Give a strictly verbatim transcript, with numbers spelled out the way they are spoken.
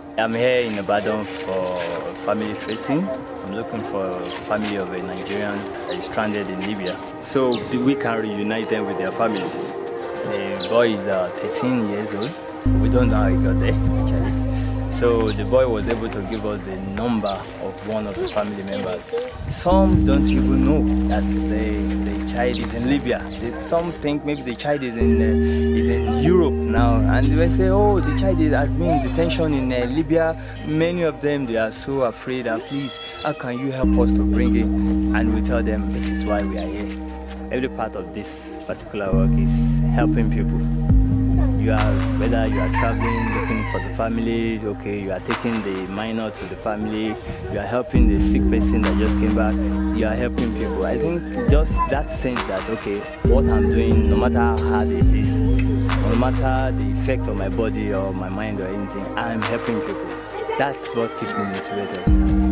I'm here in Ibadan for family tracing. I'm looking for a family of a Nigerian that is stranded in Libya, so we can reunite them with their families. The boy is uh, thirteen years old. We don't know how he got there, actually. So the boy was able to give us the number of one of the family members. Some don't even know that the, the child is in Libya. They, some think maybe the child is in uh, is in Europe now, and they say, oh, the child is, has been in detention in uh, Libya. Many of them, they are so afraid that, please, how can you help us to bring him? And we tell them, this is why we are here. Every part of this particular work is helping people. You are, whether you are traveling, looking for the family, okay, you are taking the minor to the family, you are helping the sick person that just came back, you are helping people. I think just that sense that, okay, what I'm doing, no matter how hard it is, no matter the effect on my body or my mind or anything, I'm helping people. That's what keeps me motivated.